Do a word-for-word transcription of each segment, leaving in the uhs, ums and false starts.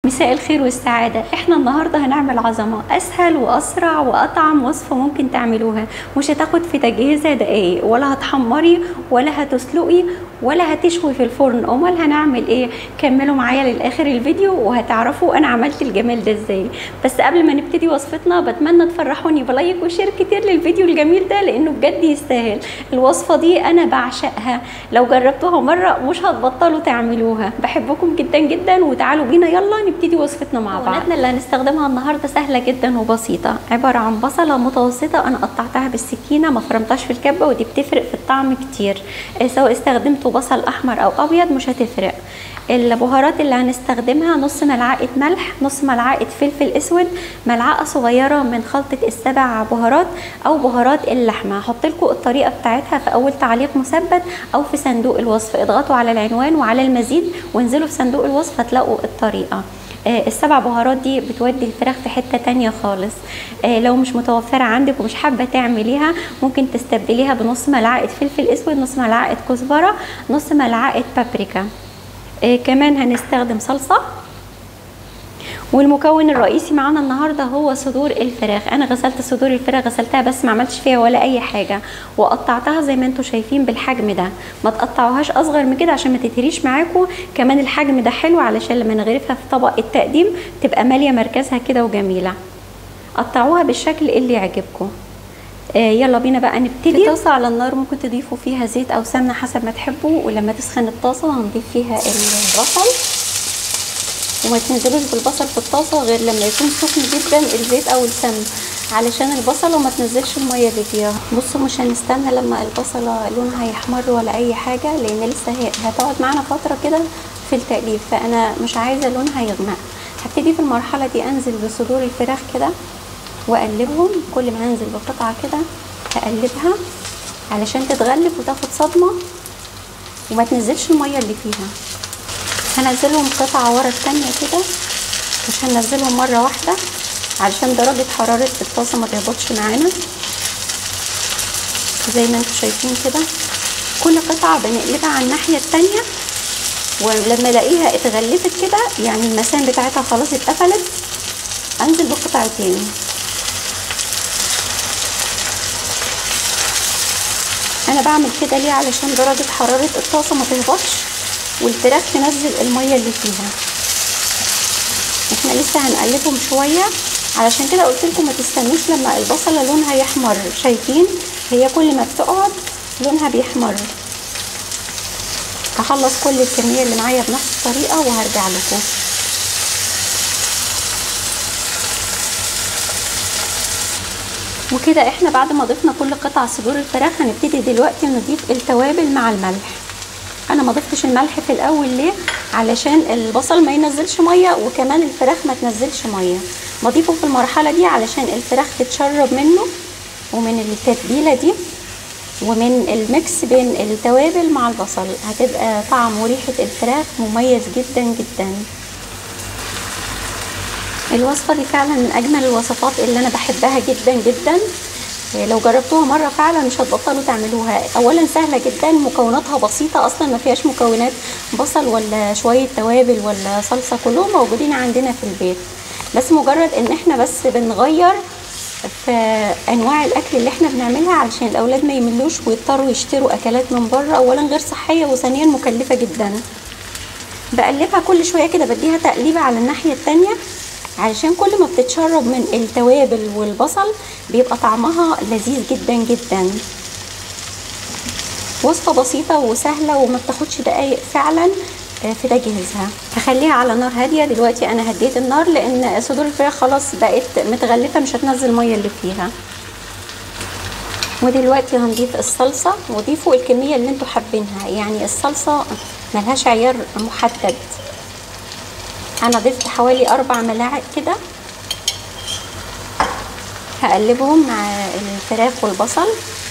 مساء الخير والسعادة. احنا النهاردة هنعمل عظمة، اسهل واسرع واطعم وصفة ممكن تعملوها. مش هتاخد في تجهيزها دقايق، ولا هتحمري ولا هتسلقي ولا هتشوي في الفرن. امال هنعمل ايه؟ كملوا معايا للاخر الفيديو وهتعرفوا انا عملت الجمال ده ازاي. بس قبل ما نبتدي وصفتنا بتمنى تفرحوني بلايك وشير كتير للفيديو الجميل ده، لانه بجد يستاهل. الوصفة دي انا بعشقها، لو جربتوها مرة مش هتبطلوا تعملوها. بحبكم جدا جدا، وتعالوا بينا يلا نبتدي وصفتنا مع بعض. مكوناتنا اللي هنستخدمها النهارده سهله جدا وبسيطه، عباره عن بصله متوسطه انا قطعتها بالسكينه، ما فرمتهاش في الكبه، ودي بتفرق في الطعم كتير. سواء استخدمتوا بصل احمر او ابيض مش هتفرق. البهارات اللي هنستخدمها نص ملعقه ملح، نص ملعقه فلفل اسود، ملعقه صغيره من خلطه السبع بهارات او بهارات اللحمه. هحط لكم الطريقه بتاعتها في اول تعليق مثبت او في صندوق الوصف. اضغطوا على العنوان وعلى المزيد وانزلوا في صندوق الوصف هتلاقوا الطريقه. آه السبع بهارات دي بتودي الفراخ في حته تانية خالص. آه لو مش متوفره عندك ومش حابه تعمليها ممكن تستبدليها بنص ملعقه فلفل اسود، نص ملعقه كزبره، نص ملعقه بابريكا. آه كمان هنستخدم صلصه. والمكون الرئيسي معانا النهارده هو صدور الفراخ. انا غسلت صدور الفراخ، غسلتها بس ما عملتش فيها ولا اي حاجه، وقطعتها زي ما انتم شايفين بالحجم ده. ما تقطعوهاش اصغر من كده عشان ما تتهريش معاكم. كمان الحجم ده حلو علشان لما نغرفها في طبق التقديم تبقى ماليه مركزها كده وجميله. قطعوها بالشكل اللي يعجبكم. آه يلا بينا بقى نبتدي. طاسه على النار ممكن تضيفوا فيها زيت او سمنه حسب ما تحبوا، ولما تسخن الطاسه هنضيف فيها البصل، وما تنزلوش بالبصل في الطاسه غير لما يكون سخن جدا الزيت او السمن، علشان البصله وما تنزلش الميه اللي فيها. بصوا مش هنستنى لما البصله لونها يحمر ولا اي حاجه، لان لسه هي هتقعد معانا فتره كده في التقليب، فانا مش عايزه لونها يغمق. هبتدي في المرحله دي انزل بصدور الفراخ كده واقلبهم. كل ما هنزل بقطعه كده هقلبها علشان تتغلف وتاخد صدمه وما تنزلش الميه اللي فيها. هنزلهم قطعة ورا التانية كده، مش هنزلهم مرة واحدة علشان درجة حرارة الطاسة ما تهبطش معانا. زي ما انتم شايفين كده كل قطعة بنقلبها على الناحية التانية، ولما الاقيها اتغلفت كده يعني المسام بتاعتها خلاص اتقفلت انزل بقطعتين. انا بعمل كده ليه؟ علشان درجة حرارة الطاسة ما تهبطش والفراخ تنزل الميه اللي فيها. احنا لسه هنقلبهم شويه، علشان كده قلت لكم ما تستنوش لما البصله لونها يحمر. شايفين هي كل ما بتقعد لونها بيحمر. هخلص كل الكميه اللي معايا بنفس الطريقه وهرجع لكم. وكده احنا بعد ما ضفنا كل قطع صدور الفراخ هنبتدي دلوقتي نضيف التوابل مع الملح. انا ما ضفتش الملح في الاول ليه؟ علشان البصل ما ينزلش ميه وكمان الفراخ ما تنزلش ميه. بضيفه في المرحله دي علشان الفراخ تتشرب منه ومن التتبيله دي ومن الميكس بين التوابل مع البصل. هتبقى طعم وريحه الفراخ مميز جدا جدا. الوصفه دي فعلا من اجمل الوصفات اللي انا بحبها جدا جدا. لو جربتوها مره فعلا مش هتبطلوا تعملوها. اولا سهله جدا، مكوناتها بسيطه اصلا، ما فيهاش مكونات بصل ولا شويه توابل ولا صلصه، كلهم موجودين عندنا في البيت. بس مجرد ان احنا بس بنغير في انواع الاكل اللي احنا بنعملها علشان الاولاد ما يملوش ويضطروا يشتروا اكلات من بره. اولا غير صحيه، وثانيا مكلفه جدا. بقلبها كل شويه كده، بديها تقليبه على الناحيه التانيه علشان كل ما بتتشرب من التوابل والبصل بيبقى طعمها لذيذ جدا جدا. وصفة بسيطة وسهلة وما بتاخدش دقايق فعلا في تجهيزها. هخليها على نار هادية دلوقتي. انا هديت النار لان صدور الفراخ خلاص بقت متغلفة، مش هتنزل المية اللي فيها. ودلوقتي هنضيف الصلصة، وضيفوا الكمية اللي انتوا حابينها، يعني الصلصة ملهاش عيار محدد. انا ضفت حوالي اربع ملاعق كده. هقلبهم مع الفراخ والبصل.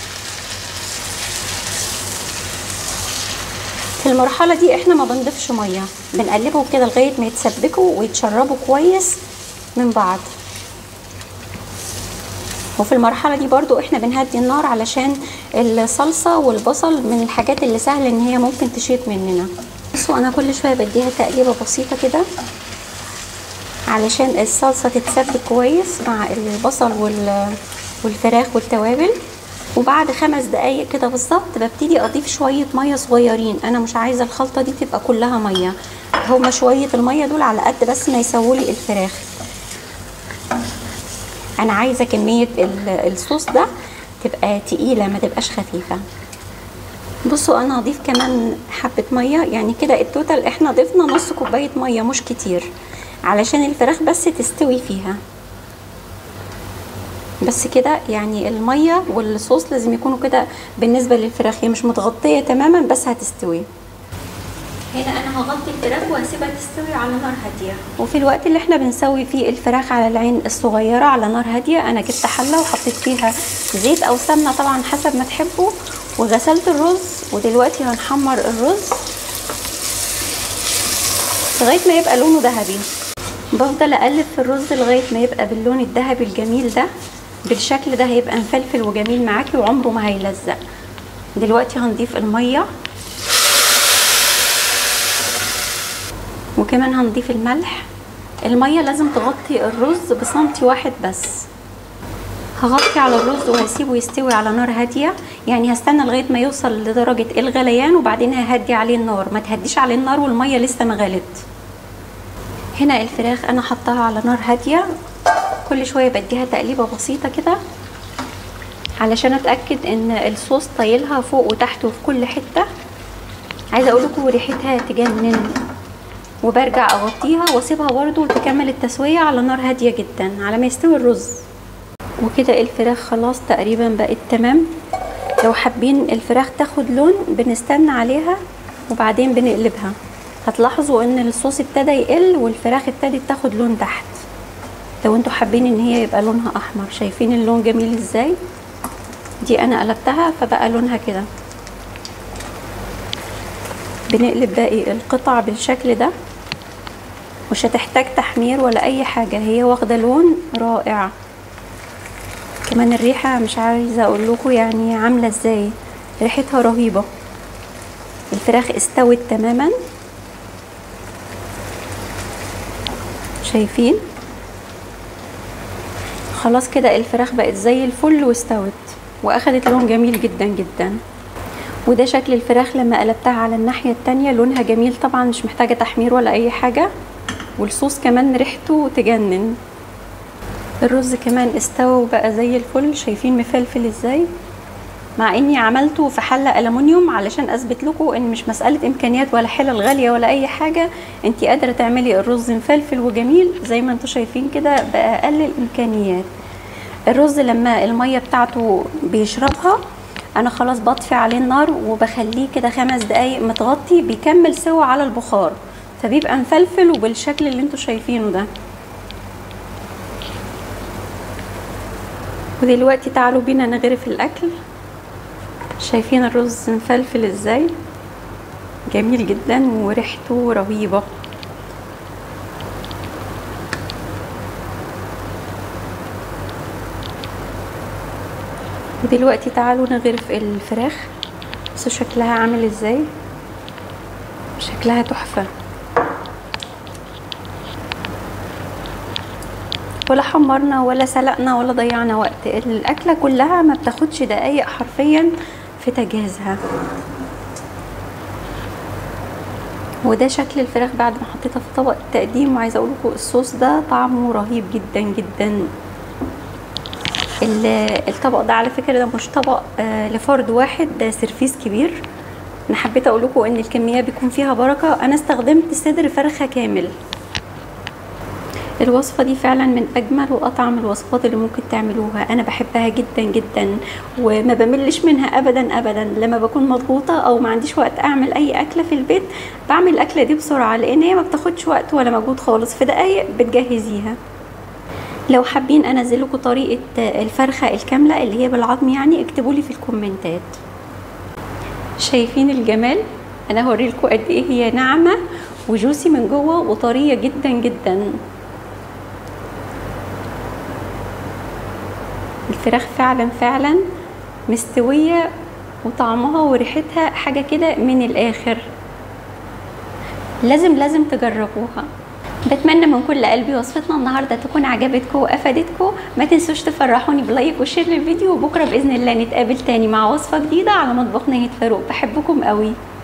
في المرحله دي احنا ما بنضيفش ميه، بنقلبهم كده لغايه ما يتسبكوا ويتشربوا كويس من بعض. وفي المرحله دي برضو احنا بنهدي النار علشان الصلصه والبصل من الحاجات اللي سهل ان هي ممكن تشيط مننا. بصوا انا كل شويه بديها تقليبه بسيطه كده علشان الصلصة تتسبك كويس مع البصل والفراخ والتوابل. وبعد خمس دقايق كده بالظبط ببتدي اضيف شوية مية صغيرين. انا مش عايزة الخلطة دي تبقى كلها مية، هما شوية المية دول على قد بس ما يسوولي الفراخ. انا عايزة كمية الصوص ده تبقى تقيلة ما تبقاش خفيفة. بصوا انا هضيف كمان حبة مية، يعني كده التوتال احنا ضفنا نص كوباية مية مش كتير، علشان الفراخ بس تستوي فيها بس كده. يعني المية والصوص لازم يكونوا كده بالنسبة للفراخ، هي مش متغطية تماما بس هتستوي. هنا انا هغطي الفراخ وهسيبها تستوي على نار هاديه. وفي الوقت اللي احنا بنسوي فيه الفراخ على العين الصغيره على نار هاديه، انا جبت حله وحطيت فيها زيت او سمنه طبعا حسب ما تحبوا، وغسلت الرز. ودلوقتي هنحمر الرز لغايه ما يبقى لونه ذهبي. بفضل اقلب في الرز لغايه ما يبقى باللون الذهبي الجميل ده بالشكل ده، هيبقى مفلفل وجميل معاكي وعمره ما هيلزق. دلوقتي هنضيف الميه وكمان هنضيف الملح. المية لازم تغطي الرز بسنتي واحد بس. هغطي على الرز وهسيبه يستوي على نار هادية، يعني هستنى لغاية ما يوصل لدرجة الغليان وبعدين ههدي عليه النار. ما تهديش عليه النار والمية لسه ما غلت. هنا الفراخ انا حطاها على نار هادية، كل شوية بديها تقليبة بسيطة كده علشان اتأكد ان الصوص طايلها فوق وتحت وفي كل حتة. عايزة اقولكم ريحتها تجنن. وبرجع اغطيها واسيبها برضو تكمل التسوية على نار هادية جدا على ما يستوي الرز. وكده الفراخ خلاص تقريبا بقت تمام. لو حابين الفراخ تاخد لون بنستنى عليها وبعدين بنقلبها. هتلاحظوا ان الصوص ابتدى يقل والفراخ ابتدت تاخد لون تحت. لو انتوا حابين ان هي يبقى لونها احمر، شايفين اللون جميل ازاي؟ دي انا قلبتها فبقى لونها كده. بنقلب باقي القطع بالشكل ده، مش هتحتاج تحمير ولا اي حاجة، هي واخدة لون رائع. كمان الريحة مش عايزة اقول لكم يعني عاملة ازاي، ريحتها رهيبة. الفراخ استوت تماما، شايفين؟ خلاص كده الفراخ بقت زي الفل واستوت واخدت لون جميل جدا جدا. وده شكل الفراخ لما قلبتها على الناحية التانية، لونها جميل طبعا مش محتاجة تحمير ولا اي حاجة. والصوص كمان ريحته تجنن. الرز كمان استوى وبقى زي الفل، شايفين مفلفل ازاي؟ مع اني عملته في حلة ألمونيوم علشان اثبت لكم ان مش مسألة امكانيات ولا حلل غالية ولا اي حاجة، انتي قادرة تعملي الرز مفلفل وجميل زي ما انتوا شايفين كده بأقل الامكانيات. الرز لما المية بتاعته بيشربها انا خلاص بطفي عليه النار وبخليه كده خمس دقايق متغطي، بيكمل سوا على البخار فبيبقى مفلفل وبالشكل اللي انتوا شايفينه ده. ودلوقتي تعالوا بينا نغرف الاكل. شايفين الرز مفلفل ازاي؟ جميل جدا وريحته رهيبة. ودلوقتي تعالوا نغرف الفراخ. بصوا شكلها عامل ازاي، شكلها تحفة. ولا حمرنا ولا سلقنا ولا ضيعنا وقت، الاكله كلها ما بتاخدش دقايق حرفيا في تجهيزها. وده شكل الفراخ بعد ما حطيتها في طبق التقديم. وعايزه اقول لكم الصوص ده طعمه رهيب جدا جدا. الطبق ده على فكره ده مش طبق لفرد واحد، ده سيرفيس كبير. انا حبيت اقول لكم ان الكميه بيكون فيها بركه. انا استخدمت صدر فرخه كامل. الوصفة دي فعلا من اجمل واطعم الوصفات اللي ممكن تعملوها. انا بحبها جدا جدا وما بملش منها ابدا ابدا. لما بكون مضغوطة او ما عنديش وقت اعمل اي اكلة في البيت بعمل الاكلة دي بسرعة، لان هي ما بتاخدش وقت ولا مجهود خالص، في دقايق بتجهزيها. لو حابين انزل لكم طريقة الفرخة الكاملة اللي هي بالعظم يعني اكتبولي في الكومنتات. شايفين الجمال؟ انا هوريلكم قد ايه هي ناعمة وجوسي من جوه وطرية جدا جدا. الفراخ فعلا فعلا مستوية وطعمها وريحتها حاجة كده من الاخر. لازم لازم تجربوها. بتمنى من كل قلبي وصفتنا النهارده تكون عجبتكم وافادتكم. ما تنسوش تفرحوني بلايك وشير للفيديو، وبكره باذن الله نتقابل تاني مع وصفه جديده على مطبخ نهى فاروق. بحبكم قوي.